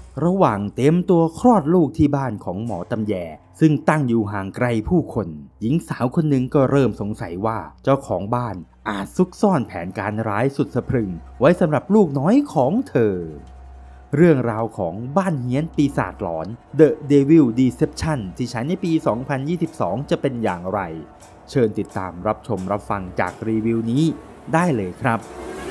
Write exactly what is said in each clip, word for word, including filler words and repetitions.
ระหว่างเต็มตัวคลอดลูกที่บ้านของหมอตำแยซึ่งตั้งอยู่ห่างไกลผู้คนหญิงสาวคนหนึ่งก็เริ่มสงสัยว่าเจ้าของบ้านอาจซุกซ่อนแผนการร้ายสุดสะพรึงไว้สำหรับลูกน้อยของเธอเรื่องราวของบ้านเฮี้ยนปีศาจหลอน The Devil Deception ที่ฉายในปี สองพันยี่สิบสอง จะเป็นอย่างไรเชิญติดตามรับชมรับฟังจากรีวิวนี้ได้เลยครับ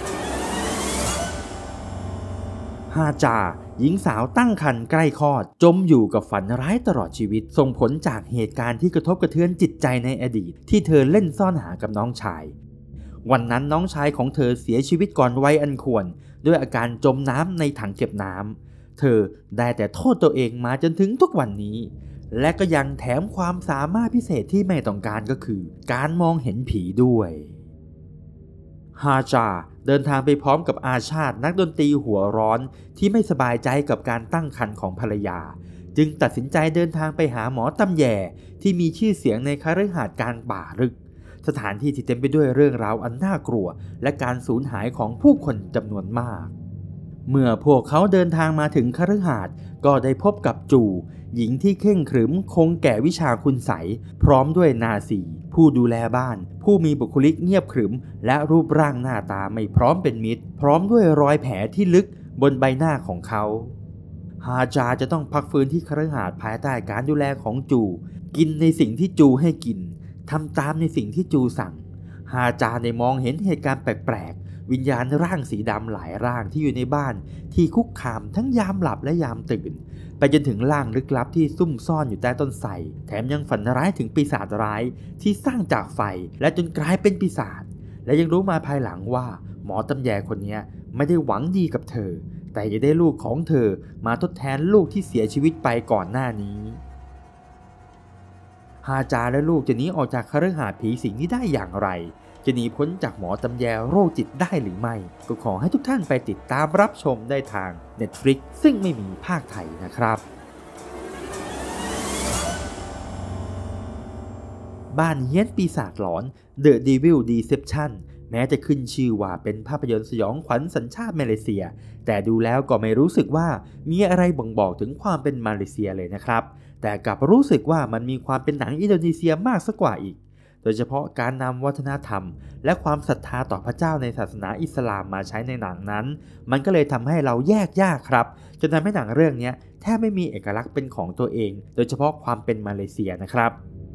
ฮาจาหญิงสาวตั้งครรภ์ใกล้คลอดจมอยู่กับฝันร้ายตลอดชีวิตส่งผลจากเหตุการณ์ที่กระทบกระเทือนจิตใจในอดีตที่เธอเล่นซ่อนหากับน้องชายวันนั้นน้องชายของเธอเสียชีวิตก่อนวัยอันควรด้วยอาการจมน้ำในถังเก็บน้ำเธอได้แต่โทษตัวเองมาจนถึงทุกวันนี้และก็ยังแถมความสามารถพิเศษที่ไม่ต้องการก็คือการมองเห็นผีด้วยฮาจาเดินทางไปพร้อมกับอาชาตินักดนตรีหัวร้อนที่ไม่สบายใจกับการตั้งครรภ์ของภรรยาจึงตัดสินใจเดินทางไปหาหมอตำแยที่มีชื่อเสียงในคฤหาสน์กลางป่าลึกสถานที่ที่เต็มไปด้วยเรื่องราวอันน่ากลัวและการสูญหายของผู้คนจำนวนมากเมื่อพวกเขาเดินทางมาถึงคฤหาสน์ก็ได้พบกับจูหญิงที่เข่งขรึมคงแก่วิชาคุณไสยพร้อมด้วยนาซีผู้ดูแลบ้านผู้มีบุคลิกเงียบขรึมและรูปร่างหน้าตาไม่พร้อมเป็นมิตรพร้อมด้วยรอยแผลที่ลึกบนใบหน้าของเขาฮาจาจะต้องพักฟื้นที่คฤหาสน์ภายใต้การดูแลของจูกินในสิ่งที่จูให้กินทำตามในสิ่งที่จูสั่งฮาจาได้มองเห็นเหตุการณ์แปลกๆวิญญาณร่างสีดำหลายร่างที่อยู่ในบ้านที่คุกคามทั้งยามหลับและยามตื่นไปจนถึงร่างลึกลับที่ซุ่มซ่อนอยู่ใต้ต้นไทรแถมยังฝันร้ายถึงปีศาจร้ายที่สร้างจากไฟและจนกลายเป็นปีศาจและยังรู้มาภายหลังว่าหมอตำแยคนนี้ไม่ได้หวังดีกับเธอแต่จะได้ลูกของเธอมาทดแทนลูกที่เสียชีวิตไปก่อนหน้านี้ฮาจาและลูกจะหนีออกจากคฤหาสน์ผีสิงนี้ได้อย่างไรจะหนีพ้นจากหมอตำแยโรคจิตได้หรือไม่ก็ขอให้ทุกท่านไปติดตามรับชมได้ทาง Netflix ซึ่งไม่มีภาคไทยนะครับบ้านเฮี้ยนปีศาจหลอน The Devil Deception แม้จะขึ้นชื่อว่าเป็นภาพยนตร์สยองขวัญสัญชาติมาเลเซียแต่ดูแล้วก็ไม่รู้สึกว่ามีอะไรบ่งบอกถึงความเป็นมาเลเซียเลยนะครับแต่กลับรู้สึกว่ามันมีความเป็นหนังอินโดนีเซียมากสักกว่าอีกโดยเฉพาะการนำวัฒนธรรมและความศรัทธาต่อพระเจ้าในศาสนาอิสลามมาใช้ในหนังนั้นมันก็เลยทำให้เราแยกยากครับจนทำให้หนังเรื่องนี้แทบไม่มีเอกลักษณ์เป็นของตัวเองโดยเฉพาะความเป็นมาเลเซียนะครับ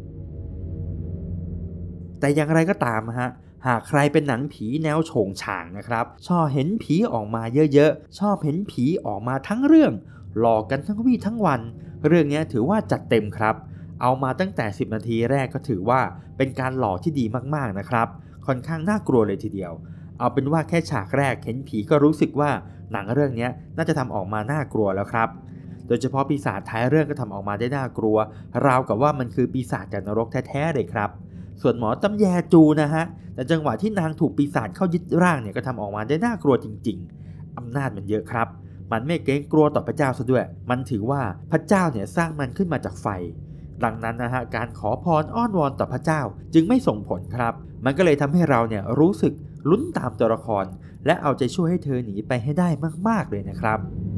แต่อย่างไรก็ตามฮะหากใครเป็นหนังผีแนวโฉงฉางนะครับชอบเห็นผีออกมาเยอะๆชอบเห็นผีออกมาทั้งเรื่องหลอกกันทั้งวี่ทั้งวันเรื่องนี้ถือว่าจัดเต็มครับเอามาตั้งแต่สิบนาทีแรกก็ถือว่าเป็นการหลอกที่ดีมากๆนะครับค่อนข้างน่ากลัวเลยทีเดียวเอาเป็นว่าแค่ฉากแรกเห็นผีก็รู้สึกว่าหนังเรื่องนี้น่าจะทำออกมาน่ากลัวแล้วครับโดยเฉพาะปีศาจท้ายเรื่องก็ทำออกมาได้น่ากลัวราวกับว่ามันคือปีศาจจากนรกแท้ๆเลยครับส่วนหมอตำแยจูนะฮะแต่จังหวะที่นางถูกปีศาจเข้ายึดร่างเนี่ยก็ทำออกมาได้น่ากลัวจริงๆอำนาจมันเยอะครับมันไม่เกรงกลัวต่อพระเจ้าซะด้วยมันถือว่าพระเจ้าเนี่ยสร้างมันขึ้นมาจากไฟดังนั้นนะฮะการขอพรอ้อนวอนต่อพระเจ้าจึงไม่ส่งผลครับมันก็เลยทำให้เราเนี่ยรู้สึกลุ้นตามตัวละครและเอาใจช่วยให้เธอหนีไปให้ได้มากๆเลยนะครับ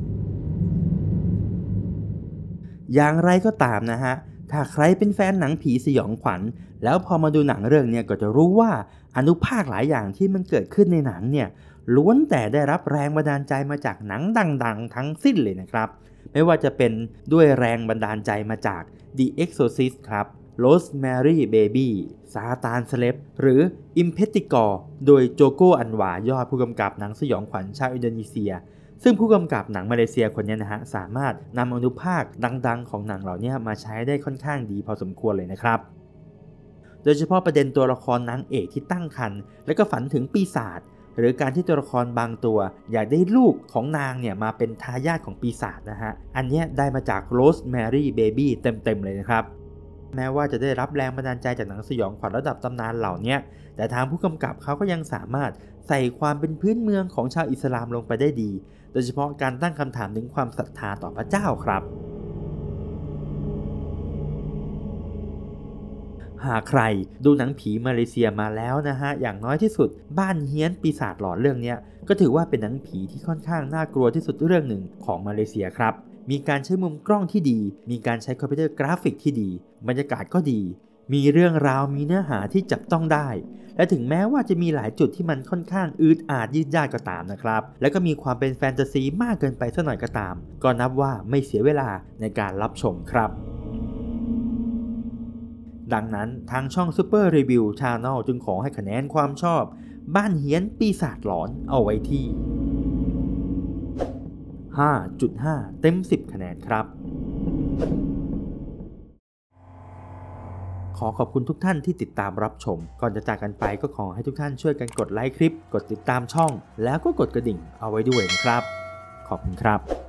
อย่างไรก็ตามนะฮะถ้าใครเป็นแฟนหนังผีสยองขวัญแล้วพอมาดูหนังเรื่องนี้ก็จะรู้ว่าอนุภาคหลายอย่างที่มันเกิดขึ้นในหนังเนี่ยล้วนแต่ได้รับแรงบันดาลใจมาจากหนังดังๆทั้งสิ้นเลยนะครับไม่ว่าจะเป็นด้วยแรงบันดาลใจมาจาก The Exorcist ครับ Rosemary Baby ซาตานสเลปหรือ Impeticor โดยโจโกอันวายอดผู้กำกับหนังสยองขวัญชาวอินโดนีเซียซึ่งผู้กำกับหนังมาเลเซียคนนี้นะฮะสามารถนำอนุภาคดังๆของหนังเหล่านี้มาใช้ได้ค่อนข้างดีพอสมควรเลยนะครับโดยเฉพาะประเด็นตัวละครนางเอกที่ตั้งครรภ์และก็ฝันถึงปีศาจหรือการที่ตัวละครบางตัวอยากได้ลูกของนางเนี่ยมาเป็นทายาทของปีศาจนะฮะอันนี้ได้มาจาก Rosemary Baby เต็มๆเลยนะครับแม้ว่าจะได้รับแรงบันดาลใจจากหนังสยองขวัญระดับตำนานเหล่านี้แต่ทางผู้กำกับเขาก็ยังสามารถใส่ความเป็นพื้นเมืองของชาวอิสลามลงไปได้ดีโดยเฉพาะการตั้งคำถามถึงความศรัทธาต่อพระเจ้าครับหากใครดูหนังผีมาเลเซียมาแล้วนะฮะอย่างน้อยที่สุดบ้านเฮี้ยนปีศาจหลอนเรื่องนี้ก็ถือว่าเป็นหนังผีที่ค่อนข้างน่ากลัวที่สุดเรื่องหนึ่งของมาเลเซียครับมีการใช้มุมกล้องที่ดีมีการใช้คอมพิวเตอร์กราฟิกที่ดีบรรยากาศก็ดีมีเรื่องราวมีเนื้อหาที่จับต้องได้และถึงแม้ว่าจะมีหลายจุดที่มันค่อนข้างอืดอาดยืดยาดก็ตามนะครับและก็มีความเป็นแฟนตาซีมากเกินไปสักหน่อยก็ตามก็นับว่าไม่เสียเวลาในการรับชมครับดังนั้นทางช่อง Super Review Channel จึงขอให้คะแนนความชอบบ้านเฮี้ยนปีศาจหลอนเอาไว้ที่ ห้าจุดห้า เต็มสิบคะแนนครับขอขอบคุณทุกท่านที่ติดตามรับชมก่อนจะจากกันไปก็ขอให้ทุกท่านช่วยกันกดไลค์คลิปกดติดตามช่องแล้วก็กดกระดิ่งเอาไว้ด้วยนะครับขอบคุณครับ